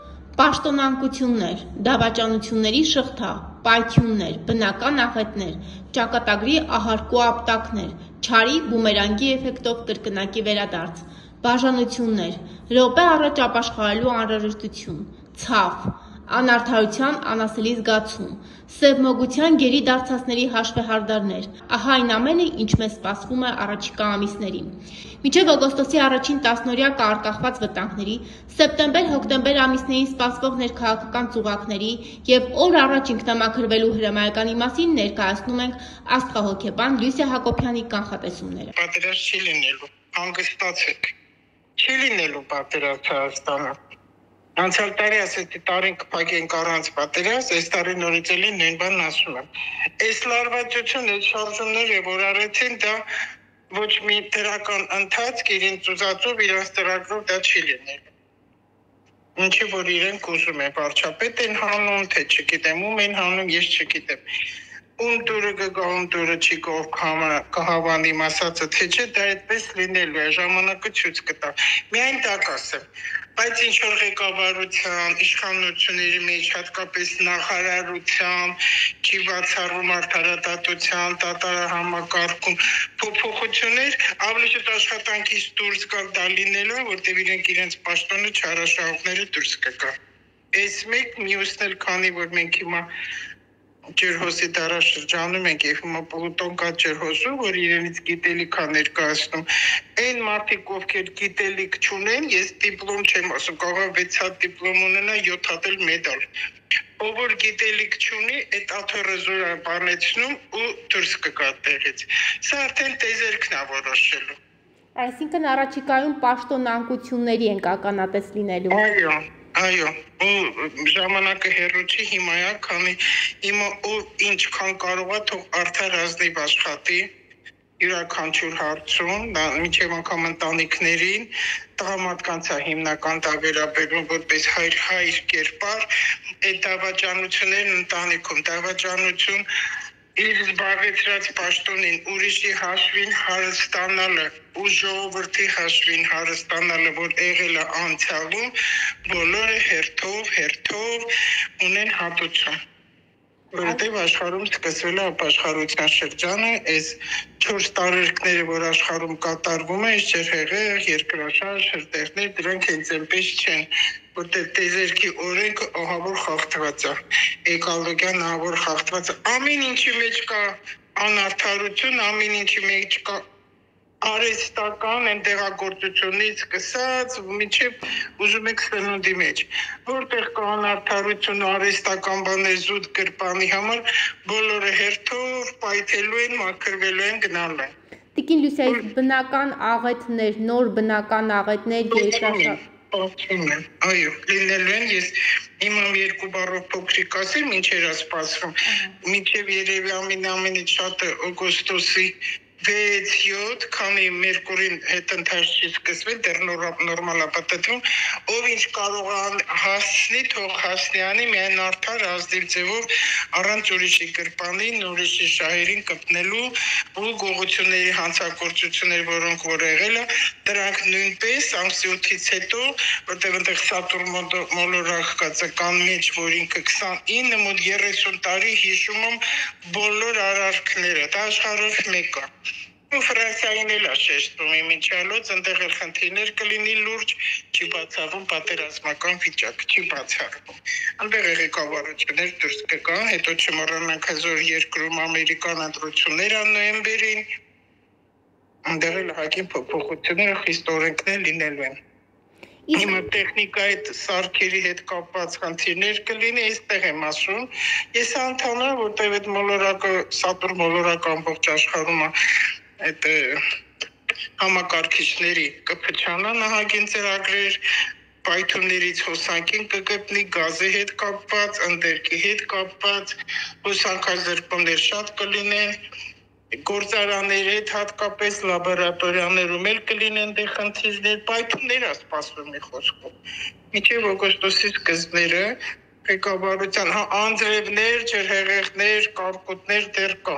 Պաշտոնանկություններ, դավաճանությունների շղթա, պայթյուններ, բնական աղետներ, ճակատագրի ահարկու ապտակներ, չարի բումերանգի էֆեկտով կրկնակի վերադարձ, բաժանություններ, րոպե առաջ ապաշխարելու անհրաժեշտություն, ցավ, անարդարության անասելի զգացում, սևմոգության գերի դարձածների հաշվեհարդարներ, ահա այն ամենը, ինչ մեզ սպասվում է առաջիկա ամիսներին։ Մինչև օգոստոսի առաջին 10-օրյակը արգախված վտանգների, սեպտեմբեր-հոկտեմբեր ամիսներին սպասվող ներքաղաքական ծուղակների և օր առաջ ինքնամաքրվելու հրամայականի մասին ներկայացնում ենք աստղահոգեբան Լյուսիա Հակոբյանի կանխատեսումները։ Պատերազմ չի լինելու, հանգստացեք, չի լինելու պատերազմ Հայաստանը։ Անցյալ տարի ասեցի տարին կփակենք առանց պատերազմ, այս տարի նորից էլի նույն բանն ասում եմ։ Այս լարվածություն, այս շարժումները, որ արեցին, դա ոչ մի դրական ընթացք իրենց ուզածով, իրենց ծրագրով դա չի լինելու։ Ինչի որ իրենք ուզում են, վարչապետ են հանում, թե չգիտեմ ում են հանում, ես չգիտեմ։ Ում դուրը կգա, ում դուրը չի կհավանի մասածը, թե չէ, դա այդպես լինելու է, ժամանակը ցույց կտա։ Միայն դա կասեմ։ Բայց ինչ որ ղեկավարության, իշխանությունների մեջ, հատկապես նախարարության, չի բացառվում արդարադատության, դատարանհամակարգում փոփոխություններ, ավելի շուտ աշխատանքից դուրս գալ դա լինելու է, որտեղ իրենք իրենց պաշտոնը չարաշահողները դուրս կգա։ Այս մեկ մյուսն էլ քանի որ մենք հիմա ջրհոսի դարաշրջանում ենք եւ հիմա Պլուտոն կա ջրհոսում, որ իրենից գիտելիք է ներկայացնում։ Այն մարդիկ, ովքեր գիտելիք չունեն, ես դիպլոմ չեմ ասում, կարող է 6 հատ դիպլոմ ունենա, 7 հատ էլ մեդալ։ Ով որ գիտելիք չունի, այդ աթոռը զոր է բանեցնում ու դուրս կգա տեղից։ Սա արդեն տեզերքն է որոշելու։ Այսինքն առաջիկայում պաշտոնանկությունների ենք ականատես լինելու։ Այո, ու ժամանակը հեռու չի, հիմա է, քանի հիմա ով ինչքան կարող է թող արդար ազնիվ աշխատի յուրաքանչյուր հարցում, դա մինչև անգամ ընտանիքներին, տղամարդկանց է հիմնական դա վերաբերում որպես հայր կերպար, այդ դավաճանություններն ընտանիքում, դավաճանություն իր զբաղեցրած պաշտոնին ուրիշի հաշվին հարստանալը ու ժողովրդի հաշվին հարստանալը, որ եղել է անցյալում, բոլորը հերթով ունեն հատուցում։ Որովհետև աշխարհում սկսվել է ապաշխարության շրջանը, այս 4 տարերկները, որ աշխարհում կատարվում է, ջրհեղեղ, երկրաշարժ, հրդեհներ, դրանք հենց այնպես չեն, որտեղ տեզերքի օրենքը ահավոր խախտված է, էկոլոգիան ահավոր խախտված է, ամեն ինչի մեջ կա անարդարություն, ամեն ինչի մեջ կա արհեստական ընդեղագործությունից սկսած մինչև ուզում եք սնունդի մեջ, որտեղ կա անարդարություն, արհեստական բաներ զուտ գրպանի համար, բոլորը հերթով պայթելու են, մաքրվելու են, գնալու են։ Տիկին Լյուսիա, բնական աղետներ, նոր բնական աղետներ երկրաշարժ։ Այո, լինելու են, ես հիմա 2 բառով փոքրիկ ասեմ, ինչ էր սպասվում, մինչև երևի ամենից շատը օգոստոսի 6-7, քանի Մերկուրին հետընթաց չի սկսվել, դեռ նորմալ է պատտվում, ով ինչ կարող է հասնի, թող հասնի անի, միայն արդար ազնիվ ձևով առանց ուրիշի գրպանին, ուրիշի շահերին կպնելու ու գողությունների հանցագործություններ, որոնք որ եղել է, դրանք նույնպես ամսի 8-ից հետո, որտեղ այնտեղ Սատուրն մոլորակ կա կան մեջ, որ ինքը 29 մոտ 30 տարի հիշում եմ բոլոր արարքները, դա աշխարհով մեկ է։ Ու Ֆրանսիային էլ է շեշտում իմիջիալոց, այնտեղ էլ խնդիրներ կլինի լուրջ, չի բացառվում պատերազմական վիճակ, չի բացառվում։ Այնտեղ ղեկավարություններ դուրս կգան, հետո չմոռանանք հզոր երկրում ամերիկան ընտրություններ են նոյեմբերին, այնտեղ էլ հակին փոփոխությունները խիստ օրենքներ լինելու են։ Հիմա տեխնիկայի սարքերի հետ կապված խնդիրներ կլինի, այստեղ եմ ասում։ Ես անդամ որտեղ այդ մոլորակը, Սատուրն մոլորակը ամբողջ աշխարհում է, այդ համակարգիչների կփչանա նահագին ծրագրեր, պայթուններից հոսանքին կգտնի, գազի հետ կապված, ընդերքի հետ կապված, հոսանքազրկումներ շատ կլինեն, գործարանների հետ հատկապես լաբորատորիաներում էլ կլինեն դե խնդիրներ, պայթուններ է սպասվում մի խոսքով։ Մինչև օգոստոսի սկզբները ղեկավարության անձրևներ, ջրհեղեղներ, կարկուտներ դեռ կա։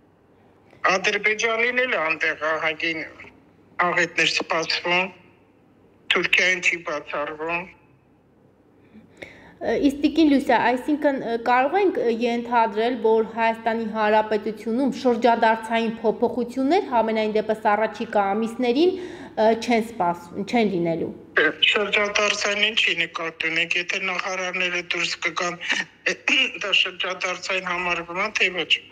Ադրբեջանին էլ անտեղ ահագին աղետներ սպասվում, Թուրքիային չի բացառվում։ Իսկ տիկին Լուսիա, այսինքն կարող ենք ենթադրել, որ Հայաստանի Հանրապետությունում շրջադարձային փոփոխություններ համենայն դեպս առաջիկա ամիսներին չեն լինելու։ Շրջադարձային ինչի նկատի ունեք, եթե նախարարները դուրս կգան, դա շրջադարձային համարվում է, թե ոչ։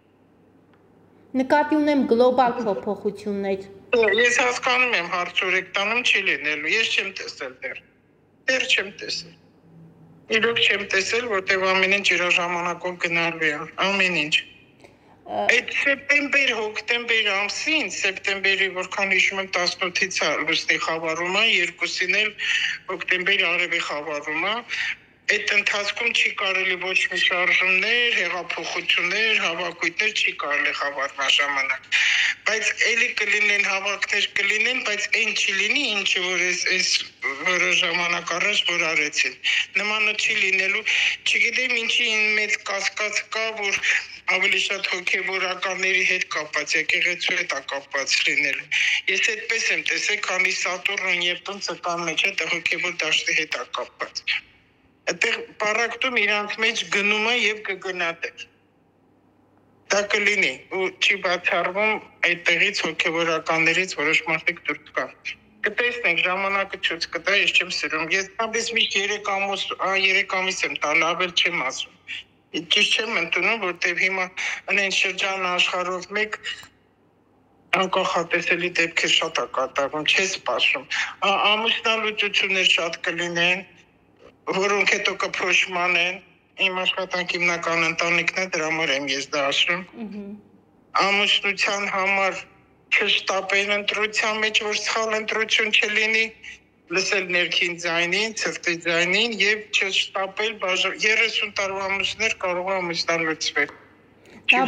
Նկատի ունեմ գլոբալ փոփոխություններ։ Ես հասկանում եմ, հարցուրեք տանում չի լինելու, ես չեմ տեսել դեռ չեմ տեսել։ Իրոք չեմ տեսել, որտեղ ամեն ինչ իր ժամանակով գնալու է, ամեն ինչ։ Այդ սեպտեմբեր, հոկտեմբեր ամսին, սեպտեմբերի, որքան հիշում եմ 18-ից լուսնի խավարումը, 2-ին էլ հոկտեմբերի արևի խավարումը, այդ ընթացքում չի կարելի ոչ մի շարժումներ, հեղափոխություններ, հավաքույթներ չի կարելի խավարման ժամանակ։ Բայց էլի կլինեն հավաքներ կլինեն, բայց այն չի լինի, ինչը որ այս որոշ ժամանակ առաջ որ արեցին։ Նմանը չի լինելու, չգիտեմ ինչի մեծ կասկած կա, որ ավելի շատ հոգևորականների հետ կապված, եկեղեցու հետ է կապված լինելու։ Ես այդպես եմ տեսել, քանի Սատուրն ու Նեպտուն ծկան մեջ է, դա հոգևոր դաշտի հետ է կապված։ Այդտեղ պարակտում իրանք մեջ գնում է եւ կգնա դեր։ Դա կլինի ու չի բացառվում այդտեղից հոգևորականներից որոշ մարդիկ դուրս կան։ Կտեսնենք ժամանակը ցույց կտա, ես չեմ սիրում։ Ես այնպես միշտ 3 ամիս եմ տալ, ավել չեմ ասում։ Ճիշտ չեմ ընդունում, որտեղ հիմա այն շրջանը աշխարհով մեկ անկախատեսելի դեպքեր շատ է կատարվում, չես սպասում։ Ամուսնալուծություններ շատ կլինեն, որոնք հետո կփոշմանեն, իմ աշխատանքի հիմնական ընտանիքն է, դրա համար եմ ես դա ասում։ Ամուսնության համար չշտապեն ընտրության մեջ, որ սխալ ընտրություն չլինի, լսել ներքին ձայնին, ցրտի ձայնին եւ չշտապել 30 տարվա ամուսներ կարող է ամուսնալուծվել։ Դա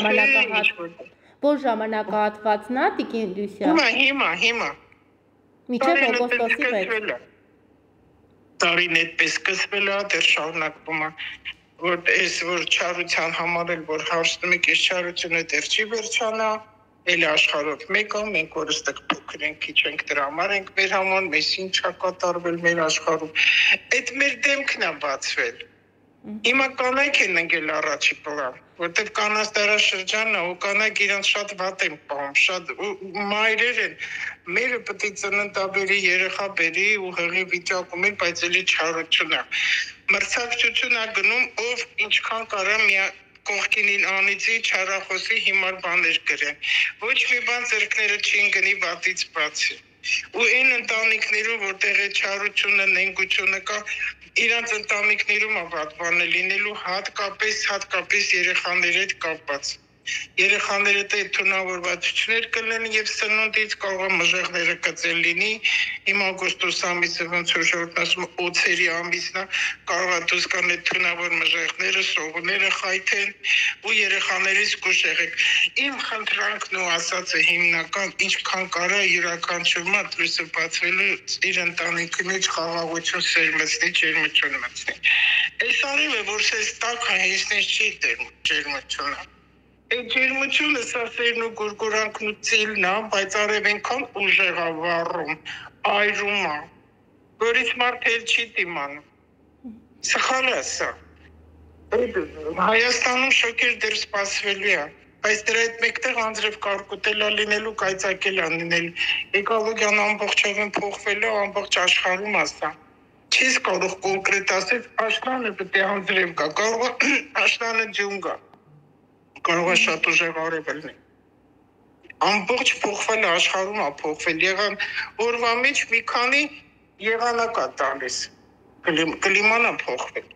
որ ժամանակահատվածն է, տիկին Լուսիա։ Հիմա։ Միջև օգոստոսի 6։ Տարին այդպես սկսվել է, դեռ շարունակվում է, որ որ չարության համարել, որ հարցնում եք, այս չարությունը դեռ չի վերջանա, էլ աշխարհով մեկը, մենք որստեղ փոքր ենք, քիչ ենք դրա համար ենք մեր համար, մեզ ինչա կատարվել մեր աշխարհում։ Այդ մեր դեմքն է բացվել։ Հիմա կանայք են ընկել առաջի պլան, որտեղ կանանց դարաշրջանն է, ու կանայք իրանց շատ վատ են պահում, շատ մայրեր են, մերը պետք է ծննդաբերի երեխա բերի ու հղի վիճակում են, բայց էլի չարություն է։ Մրցակցություն է գնում, ով ինչքան կարա մի կողքինին անիծի, չարախոսի հիմար բաներ գրեն։ Ոչ մի բան ձեռքները չին գնի վատից բացի։ Ու այն ընտանիքներում, որտեղ է չարությունը, նենգությունը կա, իրանց ընտանիքներում ավատ բան է լինելու հատկապես երեխաների հետ կապված։ Երեխաները այդ թունավորվածություններ կլինեն եւ սնունդից կարող է մժեղները կծել լինի։ Հիմա օգոստոս ամիսը ոնց որ շորտն ասում օծերի ամիսն է, կարող է դուրս գան այդ թունավոր մժեղները, սողները խայթեն ու երեխաներից զգուշ եղեք։ Իմ խնդրանքն ու ասածը հիմնական ինչքան կարա յուրաքանչյուր մարդ լույսը բացվելու իր ընտանիքի մեջ խաղաղություն սերմեցնի, ջերմություն մտցնի։ Այս արիվը որ սես տակ հայտնես չի դեռ ջերմությունը։ Այդ ջերմությունը սա սերն ու գուրգուրանքն ու ծիլն է, բայց արև այնքան ուժեղ է վառում, այրում է, որից մարդ էլ չի դիմանում։ Սխալ է սա։ Հայաստանում շոկեր դեռ սպասվելու է, բայց դրա հետ մեկտեղ անձրև կարկուտել է լինելու, կայծակել է լինելու, էկոլոգիան ամբողջովին փոխվելու, ամբողջ աշխարհում է սա։ Չես կարող կոնկրետ ասել, աշնանը պետք է անձրև գա, կարող է աշնանը ջուն գա։ Կարող է շատ ուժեղ արև լինի։ Ամբողջ փոխվել է, աշխարհում է փոխվել, եղան օրվա մեջ մի քանի եղանակ է տալիս, կլիման է փոխվել։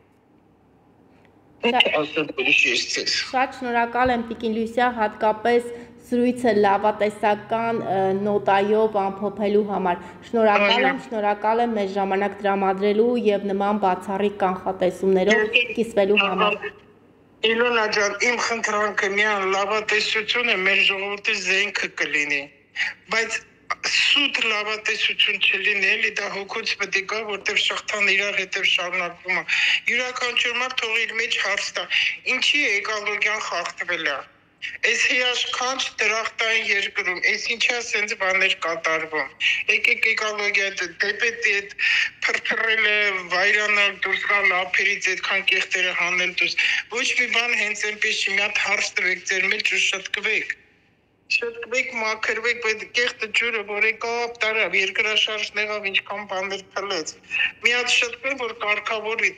Շատ շնորհակալ եմ տիկին Լուսիա, հատկապես զրույցը լավատեսական նոտայով ամփոփելու համար։ Շնորհակալ եմ մեզ ժամանակ տրամադրելու եւ նման բացառիկ կանխատեսումներով կիսվելու համար։ Իլոնա ջան, իմ խնդրանքը միան լավատեսությունը մեր ժողովրդի զենքը կլինի, բայց սուտ լավատեսություն չլինի, էլի դա հոգուց պետք է գա, որտեղ շղթան իրար հետև շարունակվում է։ Յուրաքանչյուր մարդ թող իր մեջ հարց տա, ինչի էկոլոգիան խախտվել է։ Այս հիաշքանչ դրախտային երկրում, այս ինչա սենց բաներ կատարվում։ Եկեք էկոլոգիա դեպետի այդ փրփրել է վայրանալ դուրս գալ ափերից այդքան կեղտերը հանել դուրս։ Ոչ մի բան հենց այնպես չի, մի հատ հարց տվեք ձեր մեջ ու շտկվեք։ Շտկվեք, մաքրվեք, այդ կեղտը ջուրը, որ եկավ տարավ, երկրաշարժն եղավ, ինչքան բաներ փլեց։ Մի հատ շտկվեք, որ կարգավորի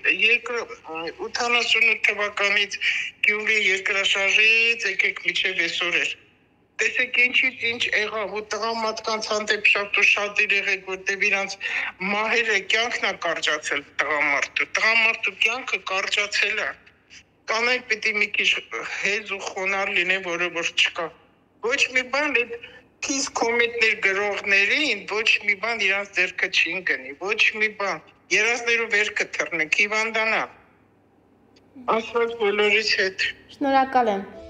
88 թվականից Գյումրի երկրաշարժից եկեք միջև այսօր էր։ Տեսեք ինչից ինչ եղավ, ու տղամարդկանց հանդեպ շատ եղեք, որտեղ իրանց մահերը կյանքն է կարճացել տղամարդու կյանքը կարճացել է։ Կանայք պիտի մի քիչ հեզ ու խոնար լինեն, որը որ չկա։ Ոչ մի բան այդ թիզ կոմետներ գրողներին, ոչ մի բան իրանց ձեռքը չի ընկնի, ոչ մի բան։ Երազներու վեր կթռնեք, հիվանդանա։ Աստված բոլորիս հետ։ Շնորհակալ եմ։